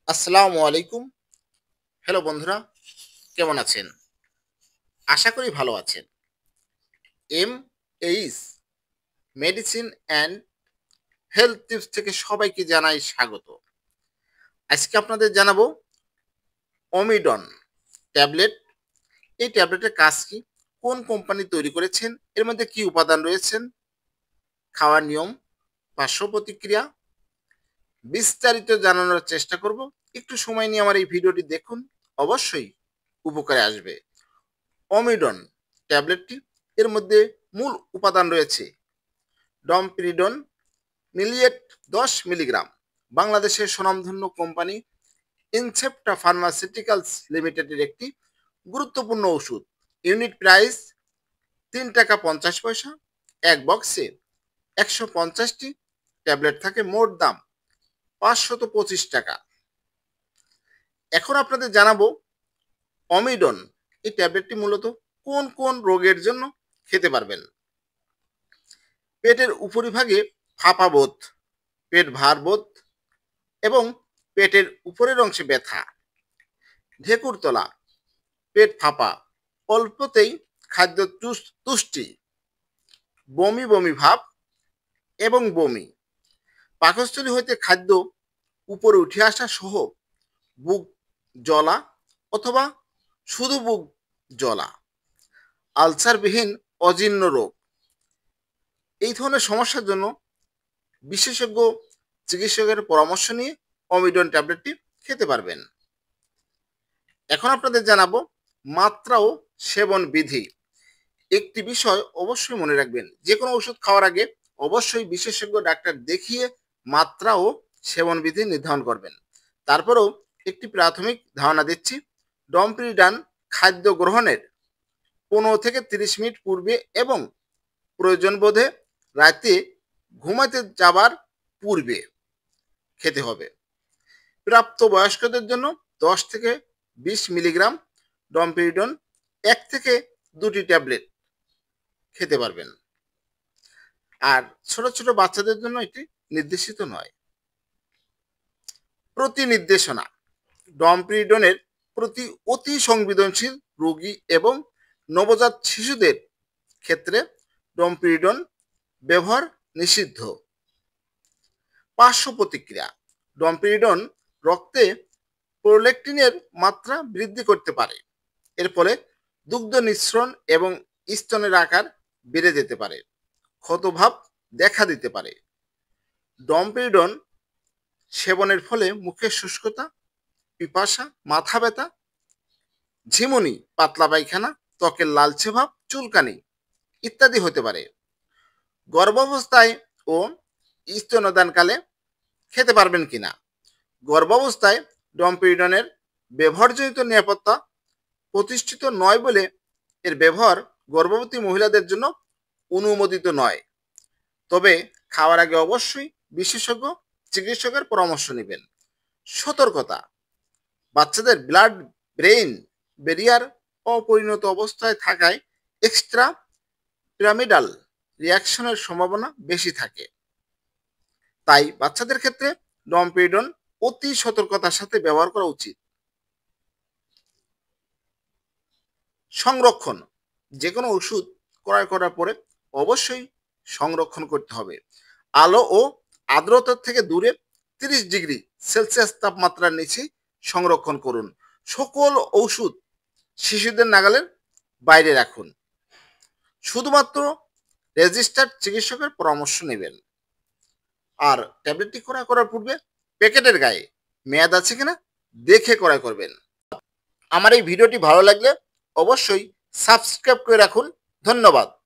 আসসালামু আলাইকুম। হ্যালো বন্ধুরা, কেমন আছেন? আশা করি ভালো আছেন। H medicine and health tips থেকে সবাইকে জানাই স্বাগত। আজকে আপনাদের জানাবো অমিডন ট্যাবলেট। এই ট্যাবলেটের কাজ কি? কোন কোম্পানি তৈরি করেছেন? এর মধ্যে কি উপাদান রয়েছেন? খাওয়ার নিয়ম, পার্শ্ব প্রতিক্রিয়া বিস্তারিত জানানোর চেষ্টা করব। একটু সময় নিয়ে আমার এই ভিডিওটি দেখুন, অবশ্যই উপকারে আসবে। অমিডন ট্যাবলেটটি এর মধ্যে মূল উপাদান রয়েছে ডমপিরিডন মিলিয়েট 10 মিলিগ্রাম। বাংলাদেশের স্বনামধন্য কোম্পানি ইনসেপ্টা ফার্মাসিউটিক্যালস লিমিটেডের একটি গুরুত্বপূর্ণ ওষুধ। ইউনিট প্রাইস 3 টাকা 50 পয়সা। এক বক্সে 150টি ট্যাবলেট থাকে, মোট দাম 525 টাকা। এখন আপনাদের জানাবো অমিডন এই ট্যাবলেটটি মূলত কোন কোন রোগের জন্য খেতে পারবেন। পেটের উপরিভাগে ফাঁপা বোধ, পেট ভার বোধ এবং পেটের উপরের অংশে ব্যথা, ঢেকুর তোলা, পেট ফাঁপা, অল্পতেই খাদ্য তুষ্টি, বমি বমি ভাব এবং বমি, পাকস্থলী হইতে খাদ্য উপরে উঠে আসা সহ বুক জ্বলা অথবা শুধু বুক জ্বলা, আলসারবিহীন অজীর্ণ রোগ। এই ধরনের সমস্যার জন্য বিশেষজ্ঞ চিকিৎসকের পরামর্শ নিয়ে অমিডন ট্যাবলেটটি খেতে পারবেন। এখন আপনাদের জানাবো মাত্রা ও সেবন বিধি। একটি বিষয় অবশ্যই মনে রাখবেন, যে কোনো ওষুধ খাওয়ার আগে অবশ্যই বিশেষজ্ঞ ডাক্তার দেখিয়ে মাত্রা ও সেবন বিধি নির্ধারণ করবেন। তারপরেও একটি প্রাথমিক ধারণা দিচ্ছি। ডমপিরিডান খাদ্য গ্রহণের 15 থেকে 30 মিনিট পূর্বে এবং প্রয়োজন বোধে রাতে ঘুমাতে যাবার পূর্বে খেতে হবে। প্রাপ্ত বয়স্কদের জন্য 10 থেকে 20 মিলিগ্রাম ডমপিরিডন 1 থেকে 2টি ট্যাবলেট খেতে পারবেন। আর ছোট ছোট বাচ্চাদের জন্য এটি নির্দেশিত নয়। প্রতি নির্দেশনা: ডমপিরিডনের প্রতি অতি সংবেদনশীল রোগী এবং নবজাত শিশুদের ক্ষেত্রে ডমপিরিডন ব্যবহার নিষিদ্ধ। পার্শ্ব প্রতিক্রিয়া: ডমপিরিডন রক্তে প্রোল্যাক্টিনের মাত্রা বৃদ্ধি করতে পারে। এর ফলে দুগ্ধ নিঃসরণ এবং স্তনের আকার বেড়ে যেতে পারে, ক্ষতভাব দেখা দিতে পারে। ডমপিরিডন সেবনের ফলে মুখের শুষ্কতা, পিপাসা, মাথা ব্যথা, ঝিমুনি, পাতলা পায়খানা, ত্বকের লালচে ভাব, চুলকানি ইত্যাদি হতে পারে। গর্ভাবস্থায় ও স্তন্যদানকালে খেতে পারবেন কিনা। গর্ভাবস্থায় ডমপিরিডনের ব্যবহারজনিত নিরাপত্তা প্রতিষ্ঠিত নয় বলে এর ব্যবহার গর্ভবতী মহিলাদের জন্য অনুমোদিত নয়। তবে খাওয়ার আগে অবশ্যই বিশেষজ্ঞ চিকিৎসকের পরামর্শ নেবেন। সতর্কতা: বাচ্চাদের ব্লাড ব্রেইন ব্যারিয়ার অপরিণত অবস্থায় থাকায় এক্সট্রা পিরামিডাল রিয়াকশনের সম্ভাবনা বেশি থাকে। তাই বাচ্চাদের ক্ষেত্রে ডমপিরিডন অতি সতর্কতার সাথে ব্যবহার করা উচিত। সংরক্ষণ: যে কোনো ওষুধ ক্রয় করার পরে অবশ্যই সংরক্ষণ করতে হবে। আলো ও আর্দ্রতা থেকে দূরে 30 ডিগ্রি সেলসিয়াস তাপমাত্রার নিচে সংরক্ষণ করুন। সকল ওষুধ শিশুদের নাগালের বাইরে রাখুন। শুধুমাত্র রেজিস্টার্ড চিকিৎসকের পরামর্শ নেবেন। আর ট্যাবলেটটি ক্রয় করার পূর্বে প্যাকেটের গায়ে মেয়াদ আছে কিনা দেখে ক্রয় করবেন। আমার এই ভিডিওটি ভালো লাগলে অবশ্যই সাবস্ক্রাইব করে রাখুন। ধন্যবাদ।